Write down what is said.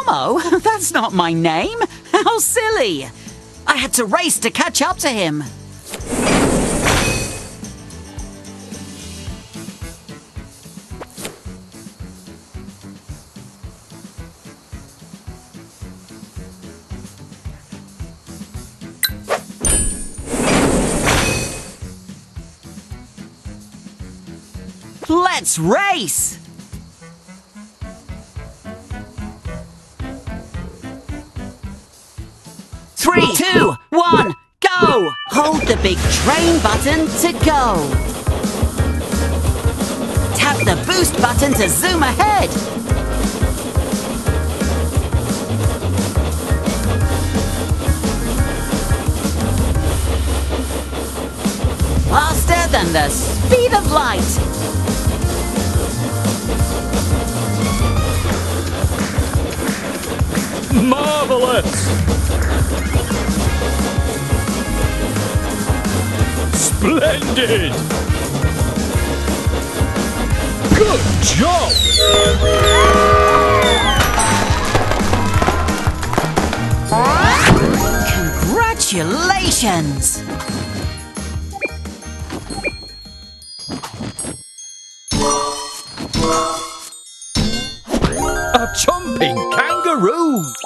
Elmo? That's not my name. How silly. I had to race to catch up to him. Let's race! 3, 2, 1, go! Hold the big train button to go. Tap the boost button to zoom ahead. Faster than the speed of light. Marvelous! Splendid! Good job! Congratulations! A chomping kangaroo!